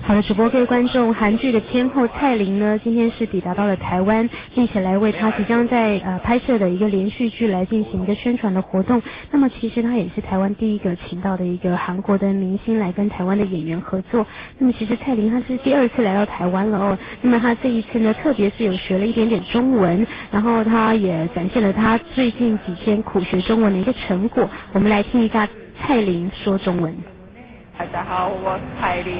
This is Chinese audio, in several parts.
好的，主播各位观众，韩剧的天后蔡琳呢，今天是抵达到了台湾，并且来为她即将在拍摄的一个连续剧来进行一个宣传的活动。那么其实她也是台湾第一个请到的一个韩国的明星来跟台湾的演员合作。那么其实蔡琳她是第2次来到台湾了哦。那么她这一次呢，特别是有学了一点点中文，然后她也展现了她最近几天苦学中文的一个成果。我们来听一下蔡琳说中文。 大家好，我是蔡琳。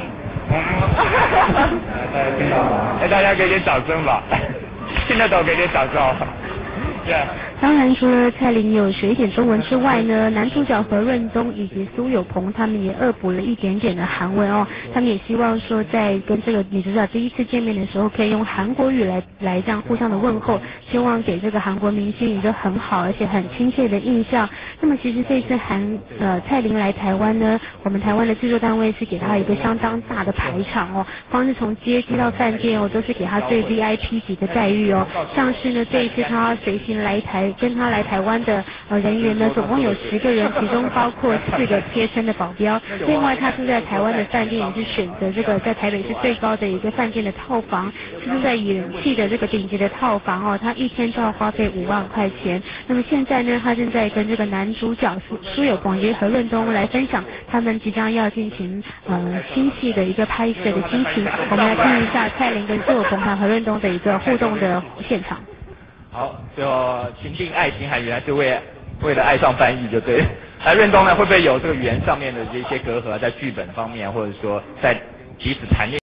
大家给点掌声吧，听得懂给点掌声。 当然，除了蔡琳有学一点中文之外呢，男主角何润东以及苏有朋他们也恶补了一点点的韩文哦。他们也希望说，在跟这个女主角第一次见面的时候，可以用韩国语来这样互相的问候，希望给这个韩国明星一个很好而且很亲切的印象。那么其实这次蔡琳来台湾呢，我们台湾的制作单位是给她一个相当大的排场哦，光是从接机到饭店哦，都是给她最 VIP 级的待遇哦。像是呢这一次她随行跟他来台湾的人员呢，总共有10个人，其中包括4个贴身的保镖。另外，他住在台湾的饭店也是选择这个在台北市最高的一个饭店的套房，是住在远气的这个顶级的套房哦。他一天就要花费5万块钱。那么现在呢，他正在跟这个男主角苏有朋以及何润东来分享他们即将要进行新戏的一个拍摄的心情。我们来听一下蔡琳跟苏有朋和何润东的一个互动的现场。 好，最后情定爱情海原来是为了爱上翻译就对了。那润东呢，会不会有这个语言上面的这些隔阂，在剧本方面，或者说在彼此谈恋